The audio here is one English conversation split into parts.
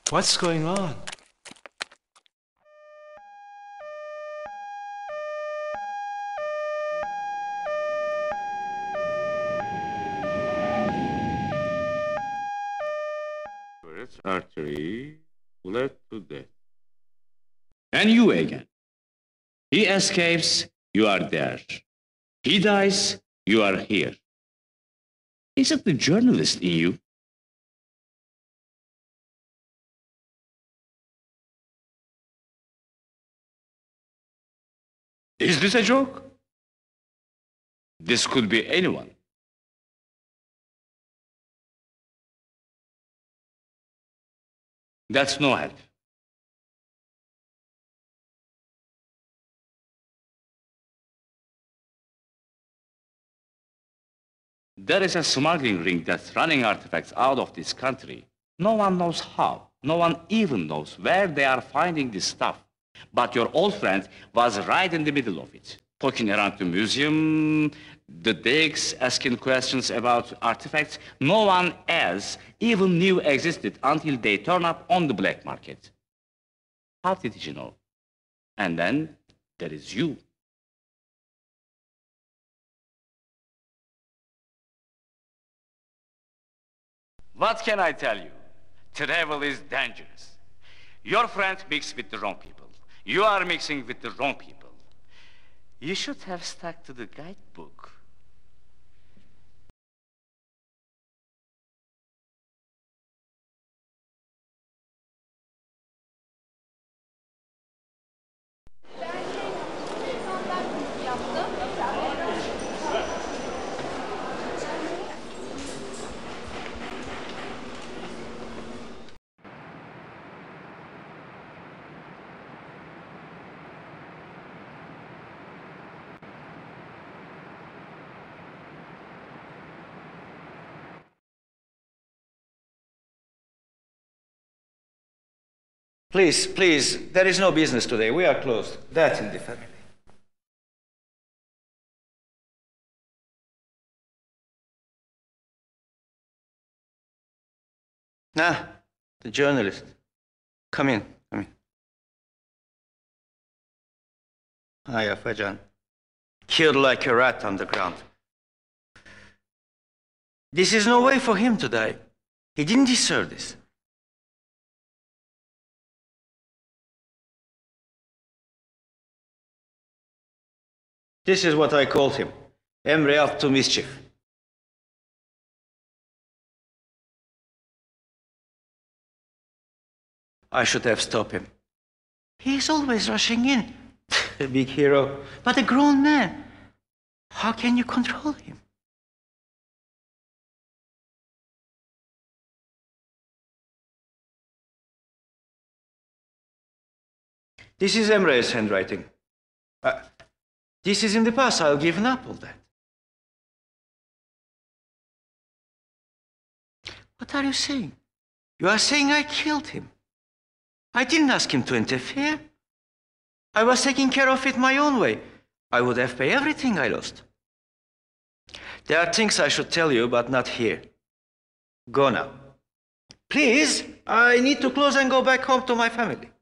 What's going on? Artery bled to death. And you again. He escapes, you are there. He dies, you are here. Is it the journalist in you? Is this a joke? This could be anyone. That's no help. There is a smuggling ring that's running artifacts out of this country. No one knows how. No one even knows where they are finding this stuff. But your old friend was right in the middle of it, poking around the museum, the digs, asking questions about artifacts no one else even knew existed until they turn up on the black market. How did you know? And then there is you. What can I tell you? Travel is dangerous. Your friend mixed with the wrong people. You are mixing with the wrong people. You should have stuck to the guidebook. Please, please, there is no business today. We are closed. That's in the family. Ah, the journalist. Come in, come in. Hiya, Fajan. Killed like a rat on the ground. This is no way for him to die. He didn't deserve this. This is what I called him. Emre up to mischief. I should have stopped him. He's always rushing in. A big hero, but a grown man. How can you control him? This is Emre's handwriting. This is in the past. I'll give up all that. What are you saying? You are saying I killed him. I didn't ask him to interfere. I was taking care of it my own way. I would have paid everything I lost. There are things I should tell you, but not here. Go now. Please, I need to close and go back home to my family.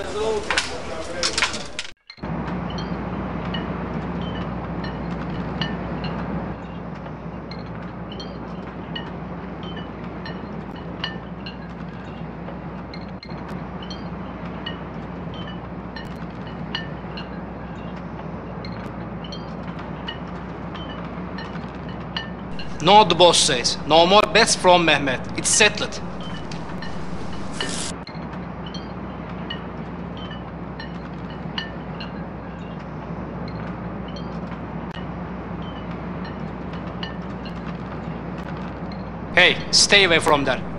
No, the boss says. No more bets from Mehmet. It's settled. Hey, stay away from there.